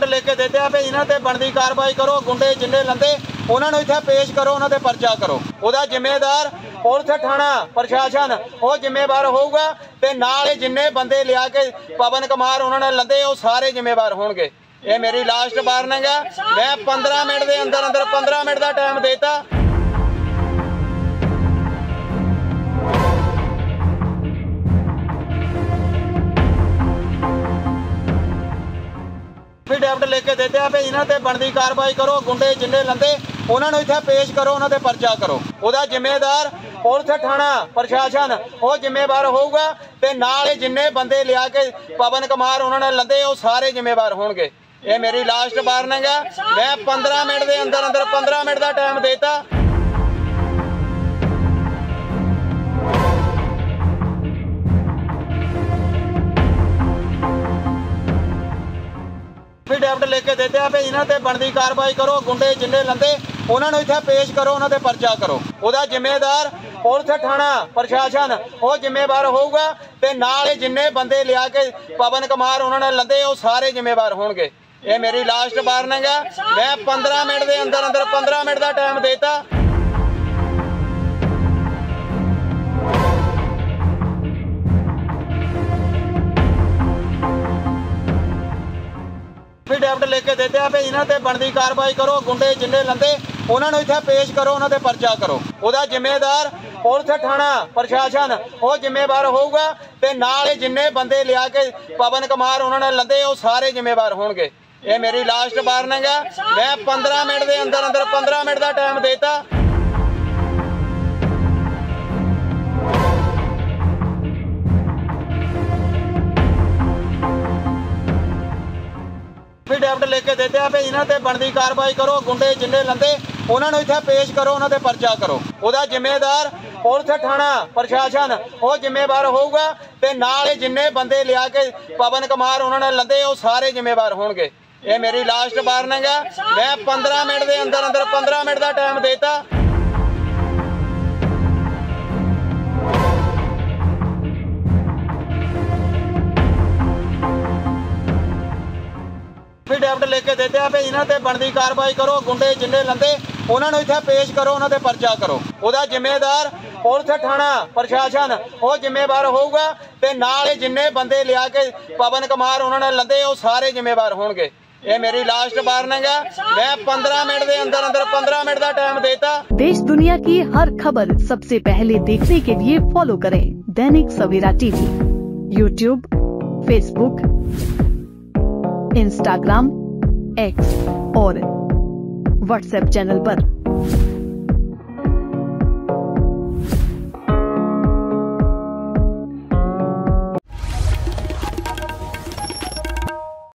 लिख के देते हैं भी इन्हां ते बनदी कार्रवाई करो। गुंडे जिन्ने लंदे उन्हां नूं इत्थे पेश करो, उन्हां ते परचा करो। उहदा जिम्मेदार पुलिस थाणा प्रशासन वो जिम्मेवार होऊगा ते नाल जिन्ने बंदे लिया के पवन कुमार उन्हां ने लंदे वो सारे जिम्मेवार होणगे। ये मेरी लास्ट वार्निंग है। मैं 15 मिनट के अंदर 15 मिनट का टाइम देता। डेप्ट लिख के देते हैं भी इन्हां ते बनदी कार्रवाई करो। गुंडे जिन्ने लंदे उन्हां नूं इत्थे पेश करो, उन्हां ते परचा करो। उहदा जिम्मेदार पुलिस थाणा प्रशासन वो जिम्मेवार होऊगा ते नाल जिन्ने बंदे लिया के पवन कुमार उन्हां ने लंदे वो सारे जिम्मेवार होणगे। ये मेरी लास्ट वार्निंग है। मैं 15 मिनट के अंदर 15 मिनट का टाइम देता। डेप्ट लिख के देते हैं भी इन्हां ते बनदी कार्रवाई करो। गुंडे जिन्ने लंदे उन्हां नूं इत्थे पेश करो, उन्हां ते परचा करो। उहदा जिम्मेदार पुलिस थाणा प्रशासन वो जिम्मेवार होऊगा ते नाल जिन्ने बंदे लिया के पवन कुमार उन्हां ने लंदे वो सारे जिम्मेवार होणगे। ये मेरी लास्ट वार्निंग है। मैं 15 मिनट के अंदर 15 मिनट का टाइम देता। डेप्ट लिख के देते हैं भी इन्हां ते बनदी कार्रवाई करो। गुंडे जिन्ने लंदे उन्हां नूं इत्थे पेश करो, उन्हां ते परचा करो। उहदा जिम्मेदार पुलिस थाणा प्रशासन वो जिम्मेवार होऊगा ते नाल जिन्ने बंदे लिया के पवन कुमार उन्हां ने लंदे वो सारे जिम्मेवार होणगे। ये मेरी लास्ट वार्निंग है। मैं 15 मिनट के अंदर 15 मिनट का टाइम देता। डेप्ट लिख के देते हैं भी इन्हां ते बनदी कार्रवाई करो। गुंडे जिन्ने लंदे उन्हां नूं इत्थे पेश करो, उन्हां ते परचा करो। उहदा जिम्मेदार पुलिस थाणा प्रशासन वो जिम्मेवार होऊगा ते नाल जिन्ने बंदे लिया के पवन कुमार उन्हां ने लंदे वो सारे जिम्मेवार होणगे। ये मेरी लास्ट वार्निंग है। मैं 15 मिनट के अंदर 15 मिनट का टाइम देता। डेप्ट लिख के देते हैं भी इन्हां ते बनदी कार्रवाई करो। गुंडे जिन्ने लंदे उन्हां नूं इत्थे पेश करो, उन्हां ते परचा करो। उहदा जिम्मेदार पुलिस थाणा प्रशासन वो जिम्मेवार होऊगा ते नाल जिन्ने बंदे लिया के पवन कुमार उन्हां ने लंदे वो सारे जिम्मेवार होणगे। ये मेरी लास्ट वार्निंग है। मैं 15 मिनट के अंदर 15 मिनट का टाइम देता। देश दुनिया की हर खबर सबसे पहले देखने के लिए फॉलो करें Dainik Savera TV, YouTube, Facebook, Instagram, X और व्हाट्सएप चैनल पर।